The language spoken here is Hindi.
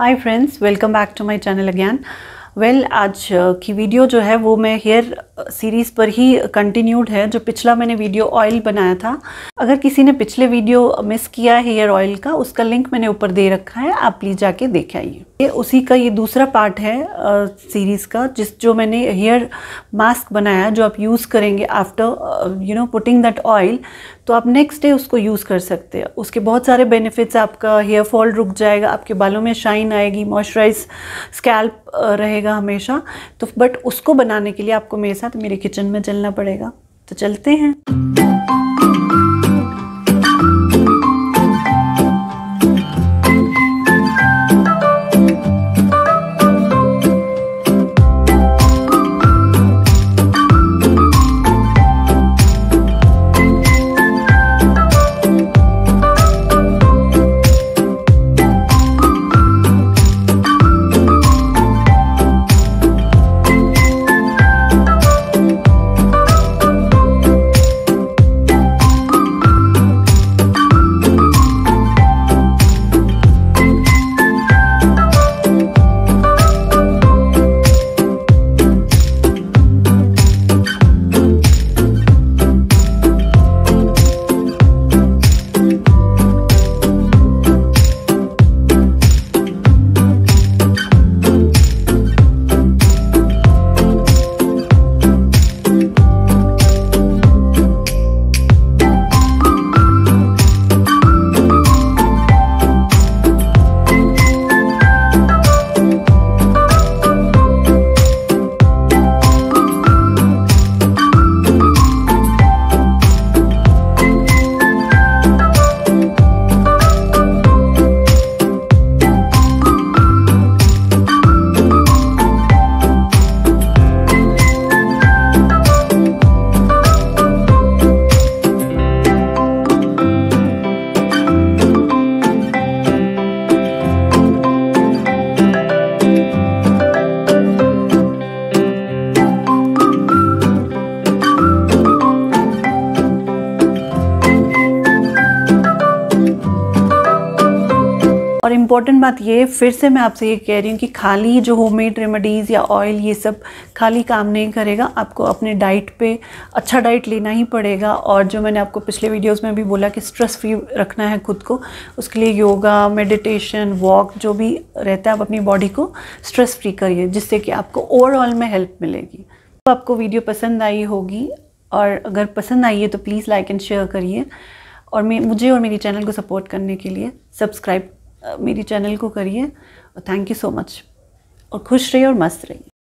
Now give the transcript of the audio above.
Hi friends, welcome back to my channel again. आज की वीडियो जो है वो मैं हेयर सीरीज़ पर ही कंटिन्यूड है। जो पिछला मैंने वीडियो ऑयल बनाया था, अगर किसी ने पिछले वीडियो मिस किया है हेयर ऑयल का, उसका लिंक मैंने ऊपर दे रखा है, आप प्लीज़ जाके देख आइए। ये उसी का ये दूसरा पार्ट है सीरीज़ का, जो मैंने हेयर मास्क बनाया, जो आप यूज़ करेंगे आफ्टर पुटिंग दैट ऑयल, तो आप नेक्स्ट डे उसको यूज़ कर सकते हैं। उसके बहुत सारे बेनिफिट्स, आपका हेयर फॉल रुक जाएगा, आपके बालों में शाइन आएगी, मॉइस्चराइज स्कैल्प रहेगा हमेशा। तो बट उसको बनाने के लिए आपको मेरे साथ मेरे किचन में चलना पड़ेगा, तो चलते हैं। और इम्पॉर्टेंट बात ये, फिर से मैं आपसे ये कह रही हूँ कि खाली जो होममेड रेमेडीज़ या ऑयल, ये सब खाली काम नहीं करेगा। आपको अपने डाइट पे अच्छा डाइट लेना ही पड़ेगा। और जो मैंने आपको पिछले वीडियोस में भी बोला कि स्ट्रेस फ्री रखना है खुद को, उसके लिए योगा, मेडिटेशन, वॉक, जो भी रहता है, आप अपनी बॉडी को स्ट्रेस फ्री करिए, जिससे कि आपको ओवरऑल में हेल्प मिलेगी। तो आपको वीडियो पसंद आई होगी, और अगर पसंद आई है तो प्लीज़ लाइक एंड शेयर करिए। और मुझे और मेरी चैनल को सपोर्ट करने के लिए सब्सक्राइब मेरी चैनल को करिए। थैंक यू सो मच, और खुश रहिए और मस्त रहिए।